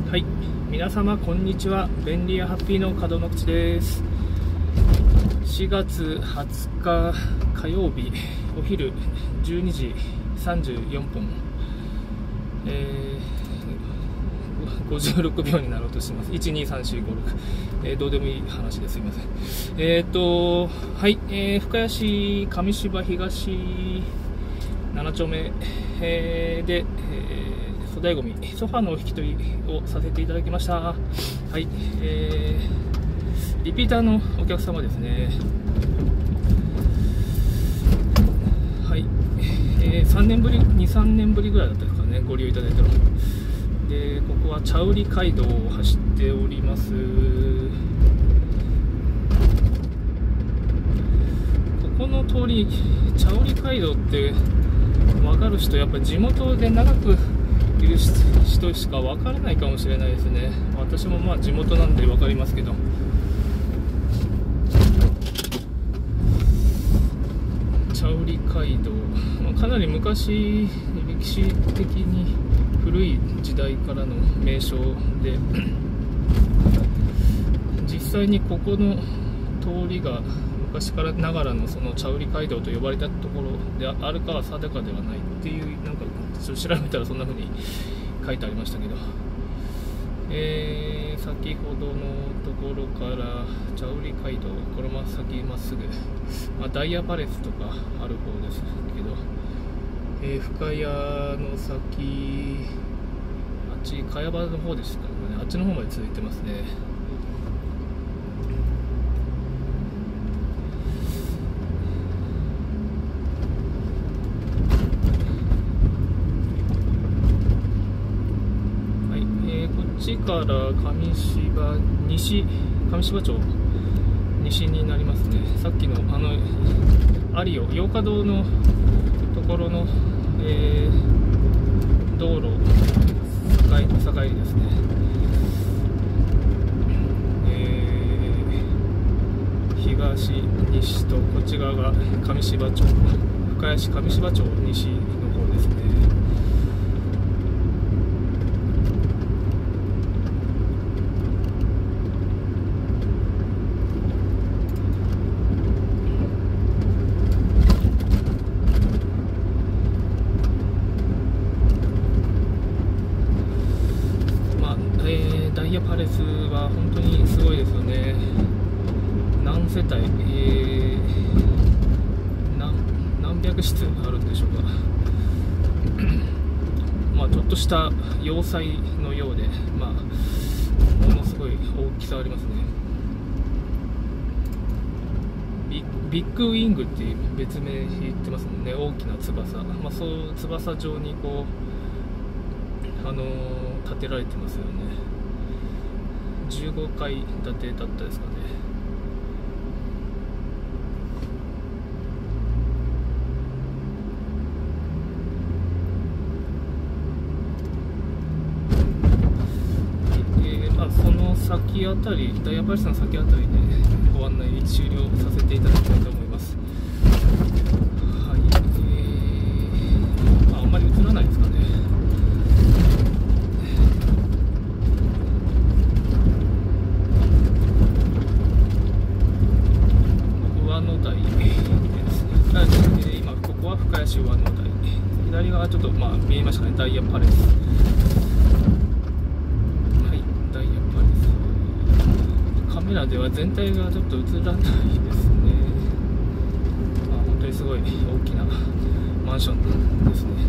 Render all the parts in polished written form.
はい、皆様こんにちは。便利やハッピーの門の口です。4月20日火曜日お昼12時34分、56秒になろうとしています。1234566、どうでもいい話ですいません。はい、深谷市上芝東7丁目、で、粗大ごみソファのお引き取りをさせていただきました。はい、リピーターのお客様ですね。はい、3年ぶり2、3年ぶりぐらいだったですかね、ご利用いただいたので。ここは茶売街道を走っております。ここの通り茶売街道って分かる人、やっぱり地元で長くいる人しか分からないかもしれないですね。私もまあ地元なんで分かりますけど、茶売街道、かなり昔、歴史的に古い時代からの名称で、実際にここの通りが昔からながらのその茶売街道と呼ばれたところであるかは定かではないっていう、なんかちょっと調べたらそんな風に書いてありましたけど、先ほどのところから茶売街道、このまま先まっすぐ、ダイヤパレスとかある方ですけど、深谷の先、あっち茅場の方でしたからね、あっちの方まで続いてますね。こっちから上芝町西になりますね。さっきの有オ洋華堂のところの、道路境ですね。東西とこっち側が上芝町、深谷市上芝町西の方ですね。ダイヤパレスは本当にすごいですよね。何世帯、何百室あるんでしょうか。ちょっとした要塞のようで、ものすごい大きさありますね。ビッグウィングっていう別名言ってますもんね。大きな翼、そう翼状にこう建てられてますよね。15階建てだったですかね。その先あたり、ダイヤパレスの先あたりでご案内終了させていただきたいと思います。はい、あんまり映らないですかね。上野台ですね。今ここは深谷市上野台、左側ちょっと見えましたね、ダイヤパレス。はい、ダイヤパレス、カメラでは全体がちょっと映らないですね。本当にすごい大きなマンションですね。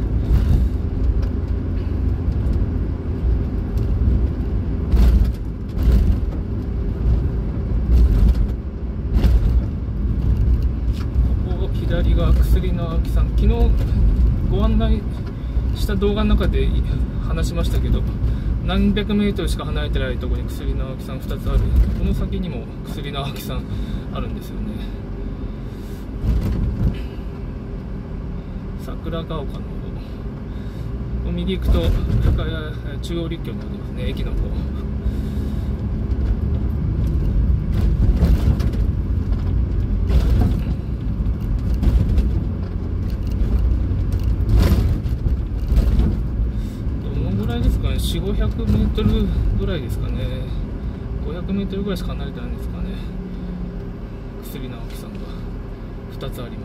左が薬の青木さん、昨日ご案内した動画の中で話しましたけど、何百メートルしか離れてないところに薬の青木さん2つある。この先にも薬の青木さんあるんですよね。桜ヶ丘の方、右行くと深谷中央陸橋になりますね、駅の方。4、 4、500メートルぐらいですかね。500メートルぐらいしか離れてないんですかね。薬直樹さんが2つあります。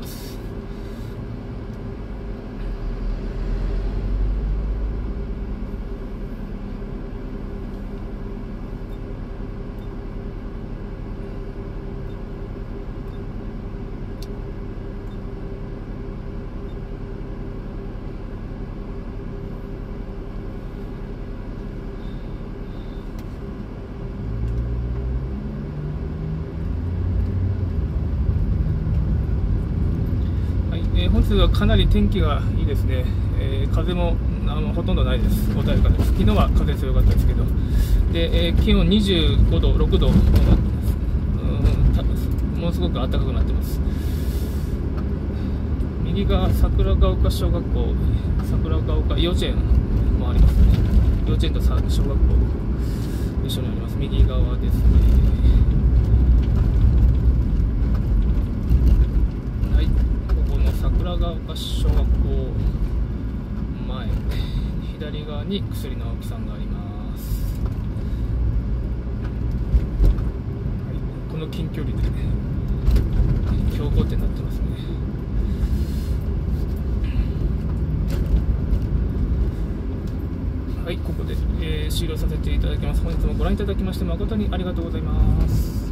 本日はかなり天気がいいですね。風もほとんどないです。穏やかです。昨日は風強かったですけど、で気温25度、6度、ものすごく暖かくなってます。右が桜ヶ丘小学校、桜ヶ丘幼稚園もありますね。幼稚園と小学校一緒にあります。右側ですね。桜ヶ丘小学校前、左側に薬直樹さんがあります。はい、この近距離で強行点になってますね。はい、ここで、終了させていただきます。本日もご覧いただきまして誠にありがとうございます。